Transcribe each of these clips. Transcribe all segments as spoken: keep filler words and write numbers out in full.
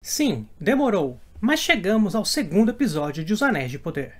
Sim, demorou, mas chegamos ao segundo episódio de Os Anéis de Poder.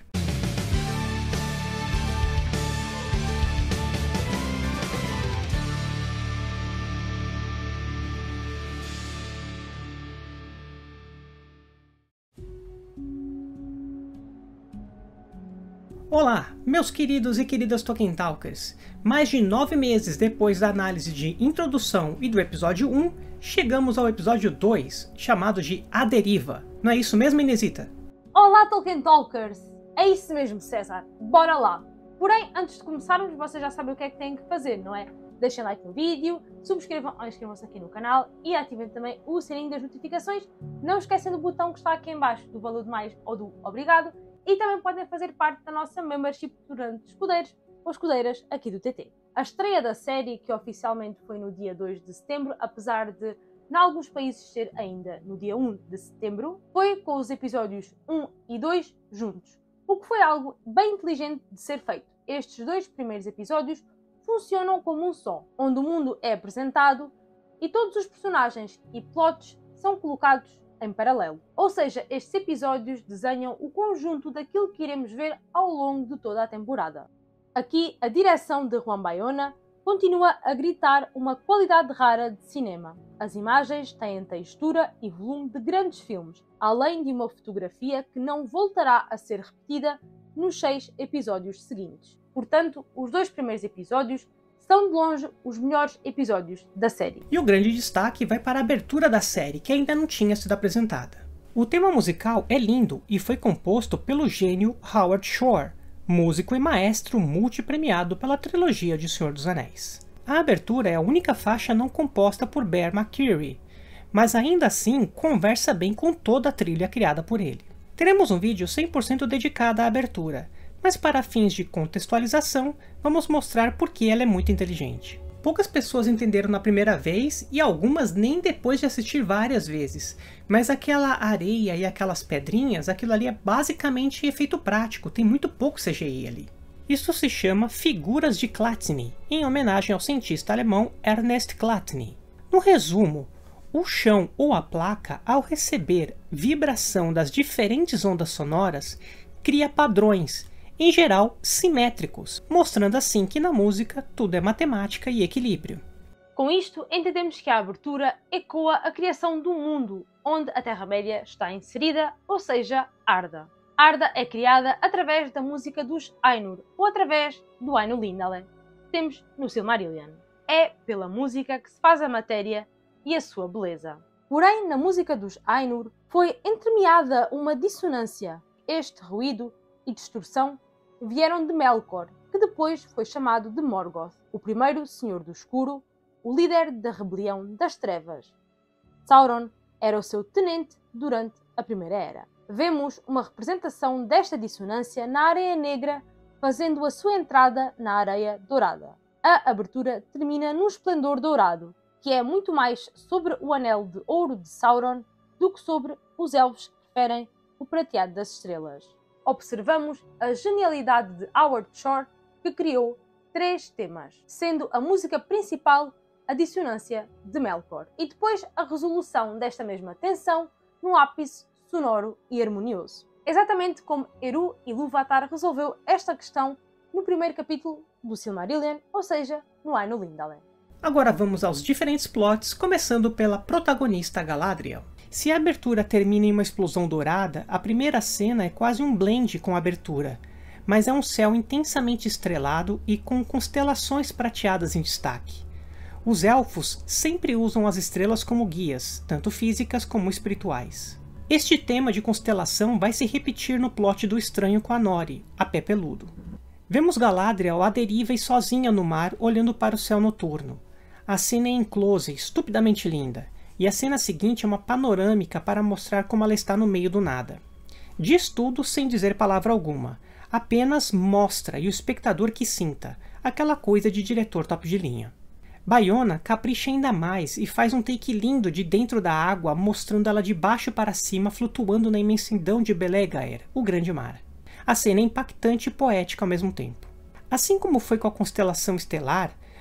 Olá, meus queridos e queridas Tolkien Talkers! Mais de nove meses depois da análise de introdução e do episódio um, chegamos ao episódio dois, chamado de A Deriva. Não é isso mesmo, Inesita? Olá, Tolkien Talkers! É isso mesmo, César. Bora lá! Porém, antes de começarmos, vocês já sabem o que é que têm que fazer, não é? Deixem like no vídeo, subscrevam ou inscrevam-se aqui no canal e ativem também o sininho das notificações. Não esquecem do botão que está aqui em baixo, do valor de mais ou do obrigado. E também podem fazer parte da nossa membership durante escudeiros ou escudeiras aqui do T T. A estreia da série, que oficialmente foi no dia dois de setembro, apesar de em alguns países ser ainda no dia um de setembro, foi com os episódios um e dois juntos, o que foi algo bem inteligente de ser feito. Estes dois primeiros episódios funcionam como um só, onde o mundo é apresentado e todos os personagens e plots são colocados em paralelo. Ou seja, estes episódios desenham o conjunto daquilo que iremos ver ao longo de toda a temporada. Aqui, a direção de Juan Bayona continua a gritar uma qualidade rara de cinema. As imagens têm textura e volume de grandes filmes, além de uma fotografia que não voltará a ser repetida nos seis episódios seguintes. Portanto, os dois primeiros episódios são de longe os melhores episódios da série. E o grande destaque vai para a abertura da série, que ainda não tinha sido apresentada. O tema musical é lindo e foi composto pelo gênio Howard Shore, músico e maestro multipremiado pela trilogia de Senhor dos Anéis. A abertura é a única faixa não composta por Bear McCreary, mas ainda assim conversa bem com toda a trilha criada por ele. Teremos um vídeo cem por cento dedicado à abertura, mas para fins de contextualização, vamos mostrar por que ela é muito inteligente. Poucas pessoas entenderam na primeira vez e algumas nem depois de assistir várias vezes, mas aquela areia e aquelas pedrinhas, aquilo ali é basicamente efeito prático, tem muito pouco C G I ali. Isso se chama figuras de Clatny, em homenagem ao cientista alemão Ernest Clatny. No resumo, o chão ou a placa, ao receber vibração das diferentes ondas sonoras, cria padrões, em geral simétricos, mostrando assim que na música tudo é matemática e equilíbrio. Com isto, entendemos que a abertura ecoa a criação do mundo, onde a Terra-média está inserida, ou seja, Arda. Arda é criada através da música dos Ainur, ou através do Ainulindale, que temos no Silmarillion. É pela música que se faz a matéria e a sua beleza. Porém, na música dos Ainur foi entremeada uma dissonância. Este ruído e distorção vieram de Melkor, que depois foi chamado de Morgoth, o primeiro Senhor do Escuro, o líder da rebelião das Trevas. Sauron era o seu tenente durante a Primeira Era. Vemos uma representação desta dissonância na Areia Negra, fazendo a sua entrada na Areia Dourada. A abertura termina num esplendor dourado, que é muito mais sobre o Anel de Ouro de Sauron do que sobre os elfos que referem o Prateado das Estrelas. Observamos a genialidade de Howard Shore, que criou três temas, sendo a música principal a dissonância de Melkor, e depois a resolução desta mesma tensão num ápice sonoro e harmonioso. Exatamente como Eru Ilúvatar resolveu esta questão no primeiro capítulo do Silmarillion, ou seja, no Ainulindale. Agora vamos aos diferentes plots, começando pela protagonista Galadriel. Se a abertura termina em uma explosão dourada, a primeira cena é quase um blend com a abertura, mas é um céu intensamente estrelado e com constelações prateadas em destaque. Os elfos sempre usam as estrelas como guias, tanto físicas como espirituais. Este tema de constelação vai se repetir no plot do Estranho com a Nori, a Pé Peludo. Vemos Galadriel à deriva e sozinha no mar, olhando para o céu noturno. A cena é em close, estupidamente linda. E a cena seguinte é uma panorâmica para mostrar como ela está no meio do nada. Diz tudo sem dizer palavra alguma, apenas mostra e o espectador que sinta, aquela coisa de diretor top de linha. Bayona capricha ainda mais e faz um take lindo de dentro da água, mostrando ela de baixo para cima flutuando na imensidão de Belegaer, o grande mar. A cena é impactante e poética ao mesmo tempo. Assim como foi com a constelação estelar,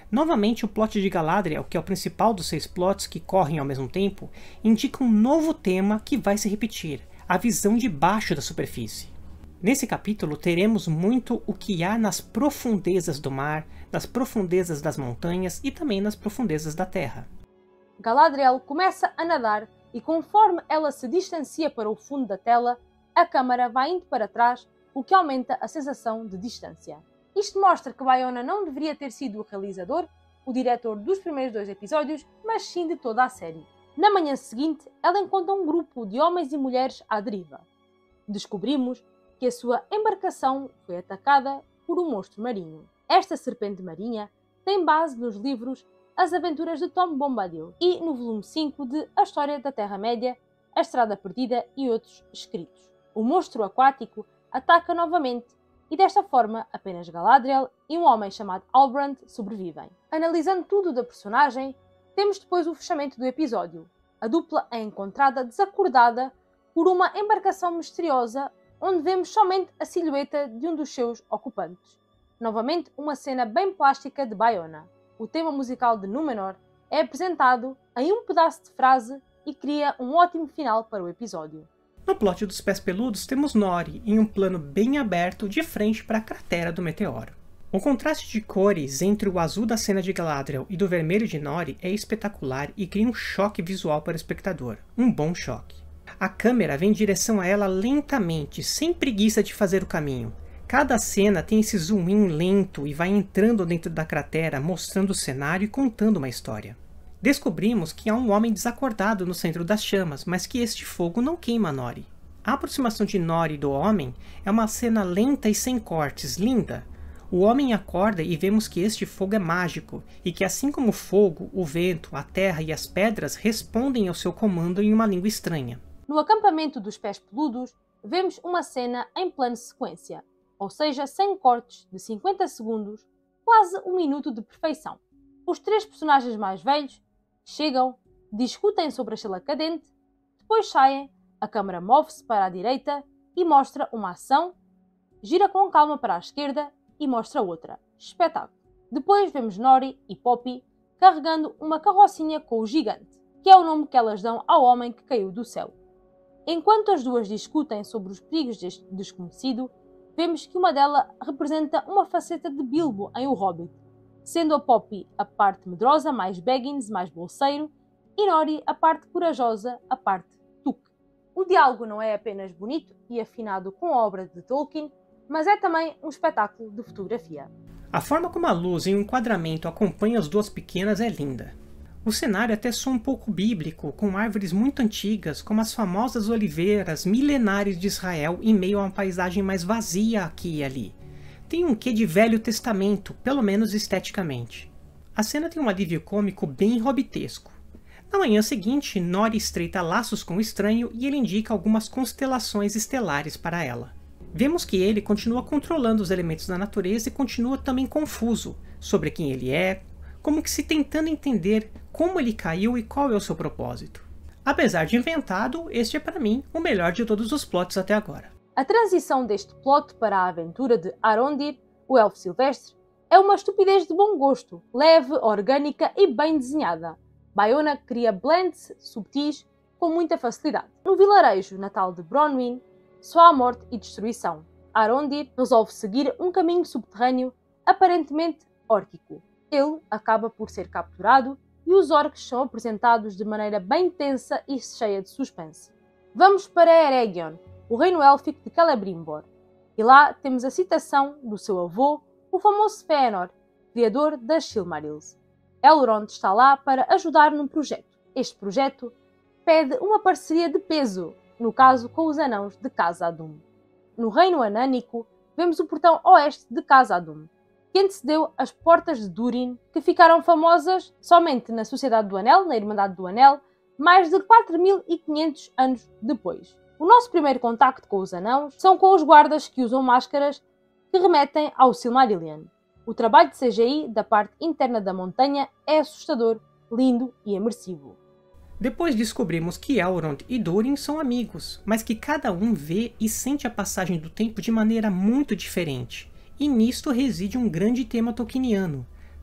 Novamente, o plot de Galadriel, que é o principal dos seis plots que correm ao mesmo tempo, indica um novo tema que vai se repetir, a visão de baixo da superfície. Nesse capítulo teremos muito o que há nas profundezas do mar, nas profundezas das montanhas e também nas profundezas da terra. Galadriel começa a nadar e conforme ela se distancia para o fundo da tela, a câmara vai indo para trás, o que aumenta a sensação de distância. Isto mostra que Bayona não deveria ter sido o realizador, o diretor dos primeiros dois episódios, mas sim de toda a série. Na manhã seguinte, ela encontra um grupo de homens e mulheres à deriva. Descobrimos que a sua embarcação foi atacada por um monstro marinho. Esta serpente marinha tem base nos livros As Aventuras de Tom Bombadil e no volume cinco de A História da Terra-média, A Estrada Perdida e outros escritos. O monstro aquático ataca novamente e desta forma apenas Galadriel e um homem chamado Halbrand sobrevivem. Analisando tudo da personagem, temos depois o fechamento do episódio. A dupla é encontrada desacordada por uma embarcação misteriosa onde vemos somente a silhueta de um dos seus ocupantes. Novamente uma cena bem plástica de Bayona. O tema musical de Númenor é apresentado em um pedaço de frase e cria um ótimo final para o episódio. No plot dos Pés Peludos temos Nori em um plano bem aberto de frente para a cratera do meteoro. O contraste de cores entre o azul da cena de Galadriel e do vermelho de Nori é espetacular e cria um choque visual para o espectador, um bom choque. A câmera vem em direção a ela lentamente, sem preguiça de fazer o caminho. Cada cena tem esse zoom in lento e vai entrando dentro da cratera, mostrando o cenário e contando uma história. Descobrimos que há um homem desacordado no centro das chamas, mas que este fogo não queima Nori. A aproximação de Nori do homem é uma cena lenta e sem cortes, linda. O homem acorda e vemos que este fogo é mágico, e que assim como o fogo, o vento, a terra e as pedras respondem ao seu comando em uma língua estranha. No acampamento dos Pés Peludos, vemos uma cena em plano sequência, ou seja, sem cortes, de cinquenta segundos, quase um minuto de perfeição. Os três personagens mais velhos chegam, discutem sobre a estrela cadente, depois saem, a câmara move-se para a direita e mostra uma ação, gira com calma para a esquerda e mostra outra. Espetáculo. Depois vemos Nori e Poppy carregando uma carrocinha com o gigante, que é o nome que elas dão ao homem que caiu do céu. Enquanto as duas discutem sobre os perigos deste desconhecido, vemos que uma delas representa uma faceta de Bilbo em O Hobbit, sendo a Poppy a parte medrosa, mais Baggins, mais bolseiro, e Nori a parte corajosa, a parte Tuque. O diálogo não é apenas bonito e afinado com a obra de Tolkien, mas é também um espetáculo de fotografia. A forma como a luz e o enquadramento acompanham as duas pequenas é linda. O cenário até soa um pouco bíblico, com árvores muito antigas, como as famosas oliveiras milenares de Israel, em meio a uma paisagem mais vazia aqui e ali. Tem um quê de Velho Testamento, pelo menos esteticamente. A cena tem um alívio cômico bem hobbitesco. Na manhã seguinte, Nori estreita laços com o estranho e ele indica algumas constelações estelares para ela. Vemos que ele continua controlando os elementos da natureza e continua também confuso sobre quem ele é, como que se tentando entender como ele caiu e qual é o seu propósito. Apesar de inventado, este é para mim o melhor de todos os plots até agora. A transição deste plot para a aventura de Arondir, o Elfo Silvestre, é uma estupidez de bom gosto, leve, orgânica e bem desenhada. Bayona cria blends subtis com muita facilidade. No vilarejo natal de Bronwyn, só há morte e destruição. Arondir resolve seguir um caminho subterrâneo aparentemente órquico. Ele acaba por ser capturado e os orcs são apresentados de maneira bem tensa e cheia de suspense. Vamos para Eregion, o reino élfico de Celebrimbor, e lá temos a citação do seu avô, o famoso Fëanor, criador das Silmarils. Elrond está lá para ajudar num projeto. Este projeto pede uma parceria de peso, no caso com os anãos de Khazad-dûm. No reino anânico, vemos o portão oeste de Khazad-dûm, que antecedeu as Portas de Durin, que ficaram famosas somente na Sociedade do Anel, na Irmandade do Anel, mais de quatro mil e quinhentos anos depois. O nosso primeiro contacto com os anãos são com os guardas que usam máscaras que remetem ao Silmarillion. O trabalho de C G I da parte interna da montanha é assustador, lindo e imersivo. Depois descobrimos que Elrond e Durin são amigos, mas que cada um vê e sente a passagem do tempo de maneira muito diferente. E nisto reside um grande tema tolkieniano.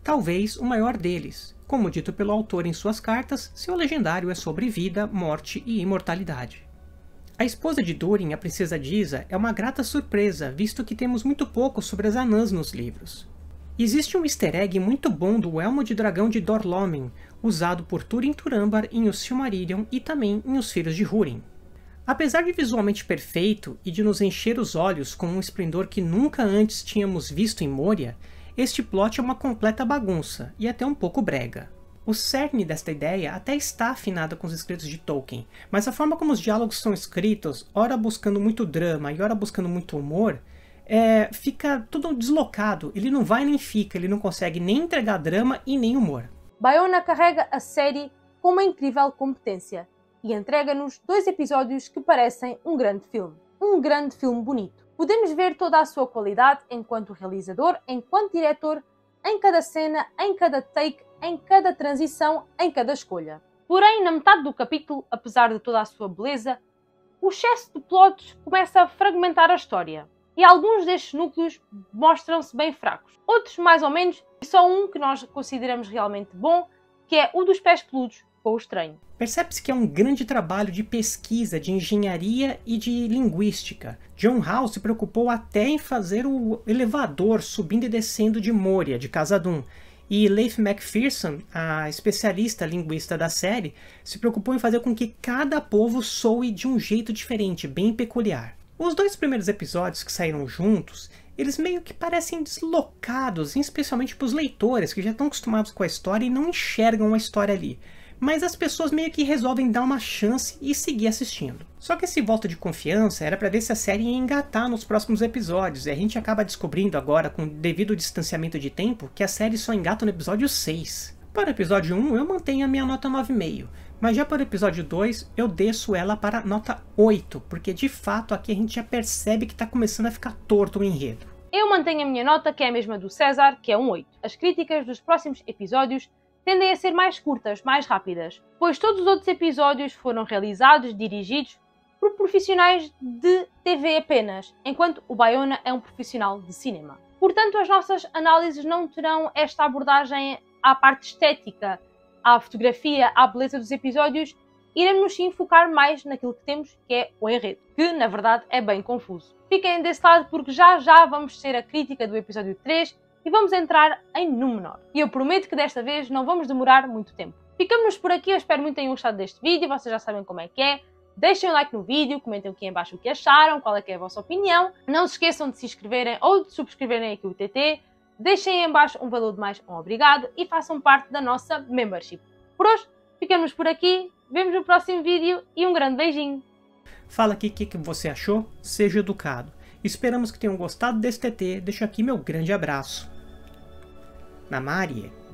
talvez o maior deles. Como dito pelo autor em suas cartas, seu legendário é sobre vida, morte e imortalidade. A esposa de Durin, a princesa Disa, é uma grata surpresa, visto que temos muito pouco sobre as anãs nos livros. Existe um easter egg muito bom do Elmo de Dragão de Dor-lómin, usado por Túrin Turambar em Os Silmarillion e também em Os Filhos de Húrin. Apesar de visualmente perfeito e de nos encher os olhos com um esplendor que nunca antes tínhamos visto em Moria, este plot é uma completa bagunça e até um pouco brega. O cerne desta ideia até está afinado com os escritos de Tolkien, mas a forma como os diálogos são escritos, ora buscando muito drama e ora buscando muito humor, é, fica tudo deslocado, ele não vai nem fica, ele não consegue nem entregar drama e nem humor. Bayona carrega a série com uma incrível competência e entrega-nos dois episódios que parecem um grande filme. Um grande filme bonito. Podemos ver toda a sua qualidade enquanto realizador, enquanto diretor, em cada cena, em cada take, em cada transição, em cada escolha. Porém, na metade do capítulo, apesar de toda a sua beleza, o excesso de plots começa a fragmentar a história. E alguns destes núcleos mostram-se bem fracos. Outros mais ou menos, e só um que nós consideramos realmente bom, que é o dos pés peludos, com o estranho. Percebe-se que é um grande trabalho de pesquisa, de engenharia e de linguística. John Howe se preocupou até em fazer o elevador subindo e descendo de Moria, de Khazad-dûm. E Leif McPherson, a especialista linguista da série, se preocupou em fazer com que cada povo soe de um jeito diferente, bem peculiar. Os dois primeiros episódios que saíram juntos, eles meio que parecem deslocados, especialmente para os leitores, que já estão acostumados com a história e não enxergam a história ali. Mas as pessoas meio que resolvem dar uma chance e seguir assistindo. Só que esse voto de confiança era para ver se a série ia engatar nos próximos episódios, e a gente acaba descobrindo agora, com o devido distanciamento de tempo, que a série só engata no episódio seis. Para o episódio um eu mantenho a minha nota nove vírgula cinco, mas já para o episódio dois eu desço ela para nota oito, porque de fato aqui a gente já percebe que está começando a ficar torto o enredo. Eu mantenho a minha nota, que é a mesma do César, que é um oito. As críticas dos próximos episódios tendem a ser mais curtas, mais rápidas, pois todos os outros episódios foram realizados, dirigidos, por profissionais de T V apenas, enquanto o Bayona é um profissional de cinema. Portanto, as nossas análises não terão esta abordagem à parte estética, à fotografia, à beleza dos episódios, iremos sim focar mais naquilo que temos, que é o enredo, que na verdade é bem confuso. Fiquem desse lado porque já já vamos ter a crítica do episódio três e vamos entrar em Númenor. E eu prometo que desta vez não vamos demorar muito tempo. Ficamos por aqui, eu espero muito que tenham gostado deste vídeo, vocês já sabem como é que é. Deixem um like no vídeo, comentem aqui em baixo o que acharam, qual é que é a vossa opinião. Não se esqueçam de se inscreverem ou de subscreverem aqui o T T. Deixem em baixo um valor de mais um obrigado e façam parte da nossa membership. Por hoje, ficamos por aqui, vemos no próximo vídeo e um grande beijinho. Fala aqui o que, que você achou, seja educado. Esperamos que tenham gostado desse T T, deixo aqui meu grande abraço. Namarie.